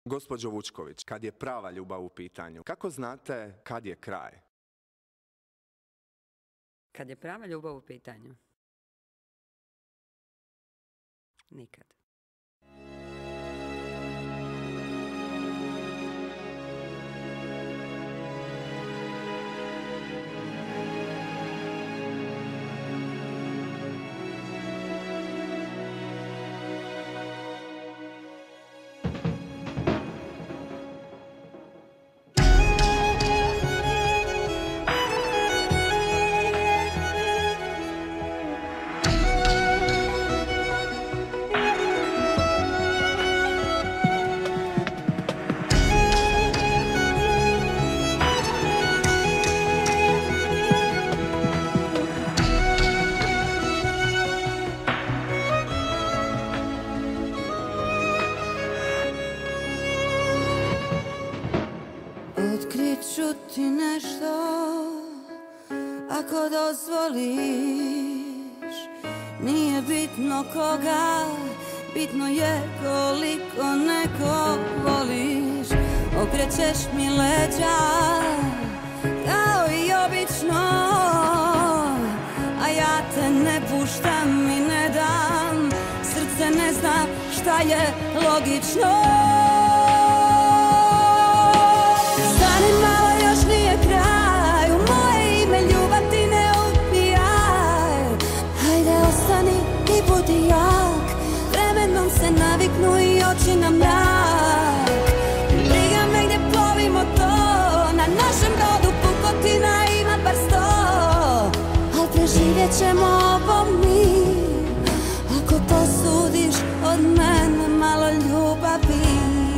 Gospođo Vučković, kad je prava ljubav u pitanju, kako znate kad je kraj? Kad je prava ljubav u pitanju? Nikad. Otkrit ću ti nešto, ako dozvoliš. Nije bitno koga, bitno je koliko nekog voliš. Okrećeš mi leđa, kao i obično, a ja te ne puštam i ne dam. Srce ne zna šta je logično. Stani malo, još nije kraj. U moje ime ljubav ti ne ubijaj. Hajde ostani i budi jak. Vremenom se naviknu i oči na mrak. Briga me gdje plovimo to. Na našem brodu pukotina ima bar 100. Al preživjet ćemo ovo mi. Ako to sudiš od mene malo ljubavi.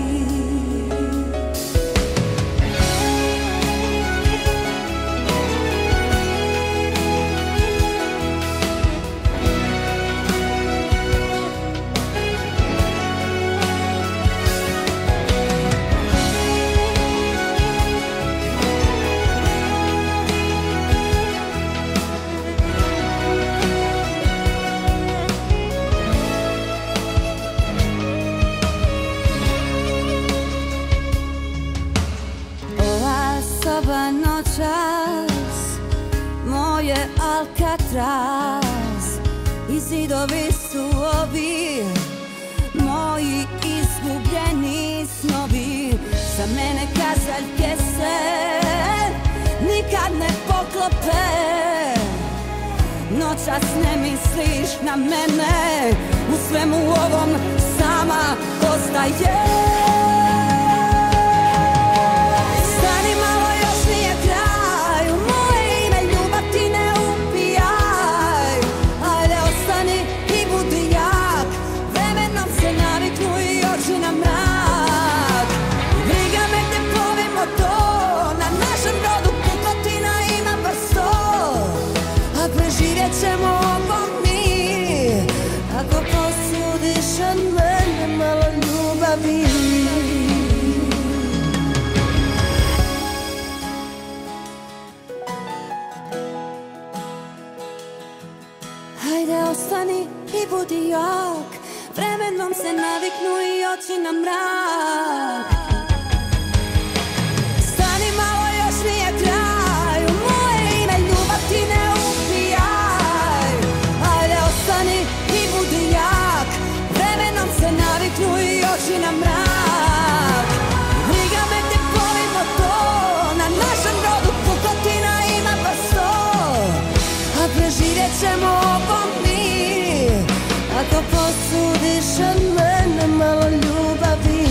Soba noćas, moje Alcatraz. I zidovi su ovi, moji izgubljeni snovi. Za mene kazaljke se nikad ne poklope. Noćas ne misliš na mene, u svemu ovom sama ostaje. Ćemo ovo mi, ako posudiš od mene malo ljubavi. Hajde ostani i budi jak. Vremenom se naviknu i oči na mrak. Stani malo, još nije kraj. U moje ime ljubav ti ne ostani i budi jak. Vremenom se naviknu i oči na mrak. Briga me gdje plovimo to. Na našem brodu pukotina ima bar 100. A preživjet ćemo ovo mi. Ako posudiš od mene malo ljubavi.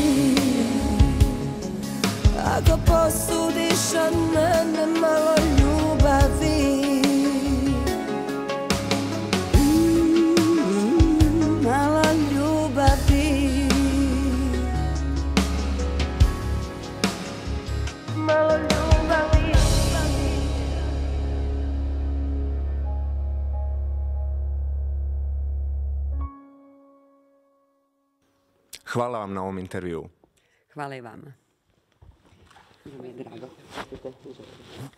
Ako posudiš od mene malo ljubavi. Hvala vam na ovom intervjuu. Hvala i vama. Mi je drago.